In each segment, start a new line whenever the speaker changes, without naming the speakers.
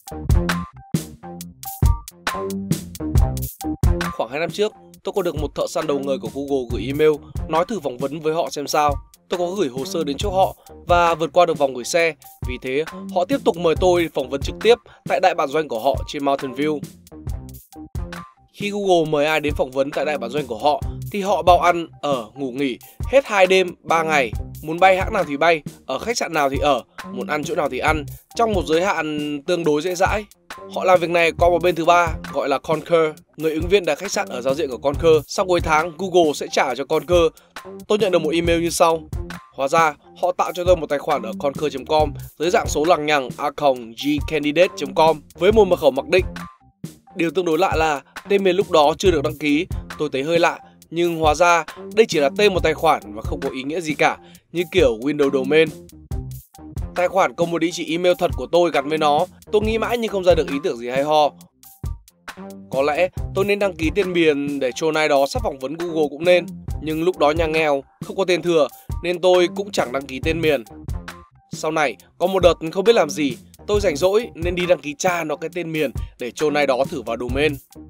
Khoảng 2 năm trước, tôi có được một thợ săn đầu người của Google gửi email nói thử phỏng vấn với họ xem sao. Tôi có gửi hồ sơ đến chỗ họ và vượt qua được vòng gửi xe. Vì thế, họ tiếp tục mời tôi phỏng vấn trực tiếp tại đại bản doanh của họ trên Mountain View. Khi Google mời ai đến phỏng vấn tại đại bản doanh của họ thì họ bao ăn, ở, ngủ nghỉ hết 2 đêm 3 ngày. Muốn bay hãng nào thì bay, ở khách sạn nào thì ở, muốn ăn chỗ nào thì ăn, trong một giới hạn tương đối dễ dãi. Họ làm việc này qua một bên thứ ba gọi là Concur. Người ứng viên đặt khách sạn ở giao diện của Concur. Sau cuối tháng, Google sẽ trả cho Concur. Tôi nhận được một email như sau. Hóa ra, họ tạo cho tôi một tài khoản ở concur.com dưới dạng số lằng nhằng @gcandidate.com với một mật khẩu mặc định. Điều tương đối lạ là tên miền lúc đó chưa được đăng ký. Tôi thấy hơi lạ, nhưng hóa ra đây chỉ là tên một tài khoản và không có ý nghĩa gì cả, như kiểu Windows Domain. Tài khoản có một địa chỉ email thật của tôi gắn với nó. Tôi nghĩ mãi nhưng không ra được ý tưởng gì hay ho. Có lẽ tôi nên đăng ký tên miền để trồn ai đó sắp phỏng vấn Google cũng nên. Nhưng lúc đó nhà nghèo, không có tiền thừa nên tôi cũng chẳng đăng ký tên miền. Sau này, có một đợt không biết làm gì, tôi rảnh rỗi nên đi đăng ký tra nó cái tên miền để trồn ai đó thử vào domain.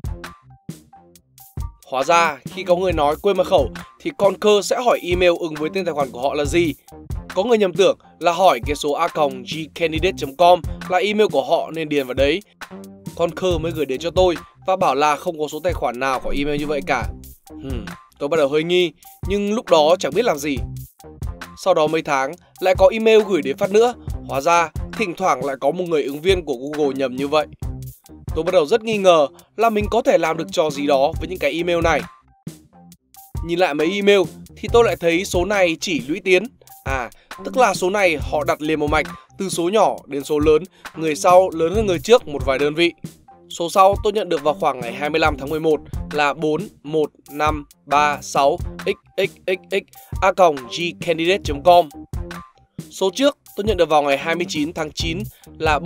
Hóa ra, khi có người nói quên mật khẩu thì Concur sẽ hỏi email ứng với tên tài khoản của họ là gì. Có người nhầm tưởng là hỏi cái số @gcandidate.com là email của họ nên điền vào đấy. Concur mới gửi đến cho tôi và bảo là không có số tài khoản nào có email như vậy cả. Tôi bắt đầu hơi nghi, nhưng lúc đó chẳng biết làm gì. Sau đó mấy tháng, lại có email gửi đến phát nữa. Hóa ra, thỉnh thoảng lại có một người ứng viên của Google nhầm như vậy. Tôi bắt đầu rất nghi ngờ là mình có thể làm được trò gì đó với những cái email này. Nhìn lại mấy email thì tôi lại thấy số này chỉ lũy tiến. Tức là số này họ đặt liền một mạch từ số nhỏ đến số lớn, người sau lớn hơn người trước một vài đơn vị. Số sau tôi nhận được vào khoảng ngày 25 tháng 11 là 41536xxxx@gcandidate.com. Số trước tôi nhận được vào ngày 29 tháng 9 là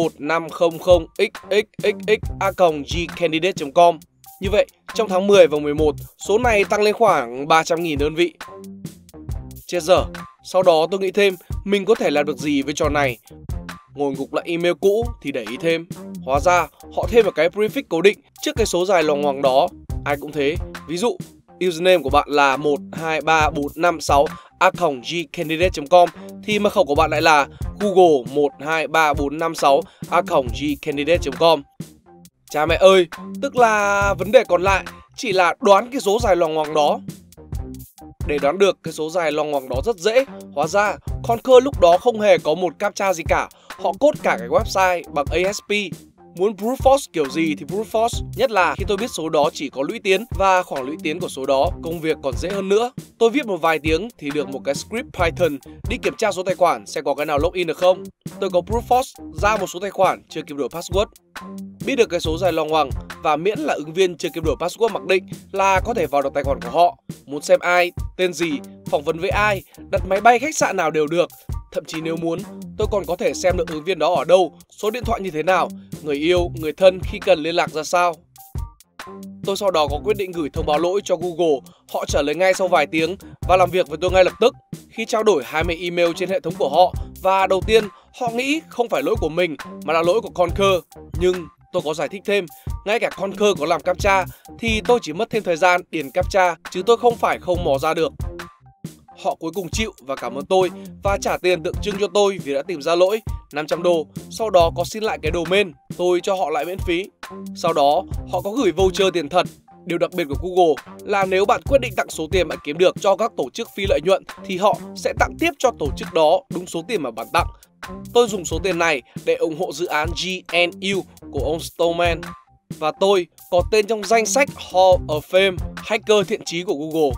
41500xxxx@gcandidate.com. Như vậy, trong tháng 10 và 11, số này tăng lên khoảng 300.000 đơn vị. Chết dở, sau đó tôi nghĩ thêm mình có thể làm được gì với trò này. Ngồi gục lại email cũ thì để ý thêm. Hóa ra họ thêm một cái prefix cố định trước cái số dài loằng ngoằng đó. Ai cũng thế. Ví dụ, username của bạn là 123456@gcandidate.com thì mật khẩu của bạn lại là Google 123456@gcandidate.com. Cha mẹ ơi, tức là vấn đề còn lại chỉ là đoán cái số dài loằng ngoằng đó. Để đoán được cái số dài loằng ngoằng đó rất dễ. Hóa ra Concur lúc đó không hề có một captcha gì cả. Họ code cả cái website bằng ASP. Muốn brute force kiểu gì thì brute force. Nhất là khi tôi biết số đó chỉ có lũy tiến và khoảng lũy tiến của số đó, công việc còn dễ hơn nữa. Tôi viết một vài tiếng thì được một cái script Python đi kiểm tra số tài khoản xem có cái nào login được không. Tôi có brute force ra một số tài khoản chưa kịp đổi password. Biết được cái số dài loằng ngoằng và miễn là ứng viên chưa kịp đổi password mặc định là có thể vào được tài khoản của họ. Muốn xem ai, tên gì, phỏng vấn với ai, đặt máy bay khách sạn nào đều được. Thậm chí nếu muốn, tôi còn có thể xem được ứng viên đó ở đâu, số điện thoại như thế nào, người yêu, người thân khi cần liên lạc ra sao. Tôi sau đó có quyết định gửi thông báo lỗi cho Google. Họ trả lời ngay sau vài tiếng và làm việc với tôi ngay lập tức. Khi trao đổi 20 email trên hệ thống của họ, và đầu tiên họ nghĩ không phải lỗi của mình mà là lỗi của Concur. Nhưng tôi có giải thích thêm, ngay cả Concur có làm captcha thì tôi chỉ mất thêm thời gian điền captcha chứ tôi không phải không mò ra được. Họ cuối cùng chịu và cảm ơn tôi và trả tiền tượng trưng cho tôi vì đã tìm ra lỗi, $500. Sau đó có xin lại cái domain, tôi cho họ lại miễn phí. Sau đó họ có gửi voucher tiền thật. Điều đặc biệt của Google là nếu bạn quyết định tặng số tiền bạn kiếm được cho các tổ chức phi lợi nhuận thì họ sẽ tặng tiếp cho tổ chức đó đúng số tiền mà bạn tặng. Tôi dùng số tiền này để ủng hộ dự án GNU của ông Stallman. Và tôi có tên trong danh sách Hall of Fame hacker thiện chí của Google.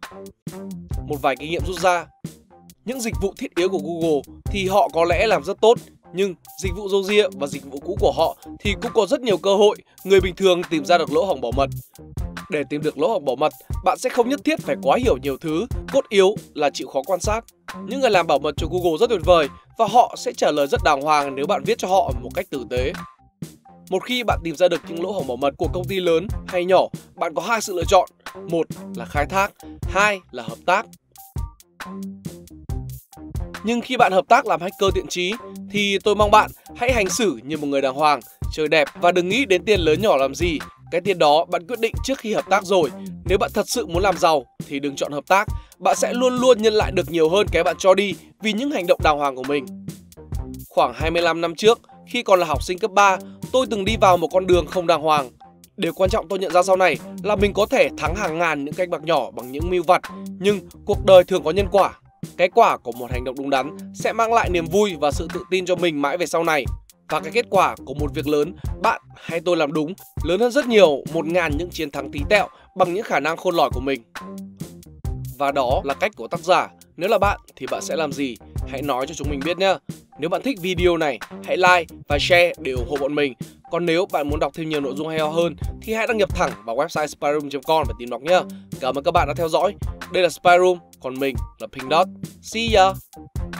Một vài kinh nghiệm rút ra. Những dịch vụ thiết yếu của Google thì họ có lẽ làm rất tốt, nhưng dịch vụ râu ria và dịch vụ cũ của họ thì cũng có rất nhiều cơ hội người bình thường tìm ra được lỗ hổng bảo mật. Để tìm được lỗ hổng bảo mật, bạn sẽ không nhất thiết phải quá hiểu nhiều thứ, cốt yếu là chịu khó quan sát. Những người làm bảo mật cho Google rất tuyệt vời và họ sẽ trả lời rất đàng hoàng nếu bạn viết cho họ một cách tử tế. Một khi bạn tìm ra được những lỗ hổng bảo mật của công ty lớn hay nhỏ, bạn có hai sự lựa chọn. Một là khai thác, hai là hợp tác. Nhưng khi bạn hợp tác làm hacker thiện chí thì tôi mong bạn hãy hành xử như một người đàng hoàng, chơi đẹp và đừng nghĩ đến tiền lớn nhỏ làm gì. Cái tiền đó bạn quyết định trước khi hợp tác rồi. Nếu bạn thật sự muốn làm giàu thì đừng chọn hợp tác. Bạn sẽ luôn luôn nhân lại được nhiều hơn cái bạn cho đi vì những hành động đàng hoàng của mình. Khoảng 25 năm trước, khi còn là học sinh cấp 3, tôi từng đi vào một con đường không đàng hoàng. Điều quan trọng tôi nhận ra sau này là mình có thể thắng hàng ngàn những canh bạc nhỏ bằng những mưu vặt, nhưng cuộc đời thường có nhân quả. Cái quả của một hành động đúng đắn sẽ mang lại niềm vui và sự tự tin cho mình mãi về sau này. Và cái kết quả của một việc lớn, bạn hay tôi làm đúng, lớn hơn rất nhiều 1000 những chiến thắng tí tẹo bằng những khả năng khôn lỏi của mình. Và đó là cách của tác giả. Nếu là bạn thì bạn sẽ làm gì? Hãy nói cho chúng mình biết nhé. Nếu bạn thích video này, hãy like và share để ủng hộ bọn mình. Còn nếu bạn muốn đọc thêm nhiều nội dung hay ho hơn thì hãy đăng nhập thẳng vào website spyroom.com và tìm đọc nhé. Cảm ơn các bạn đã theo dõi. Đây là Spyroom, còn mình là Pink Dot. See ya!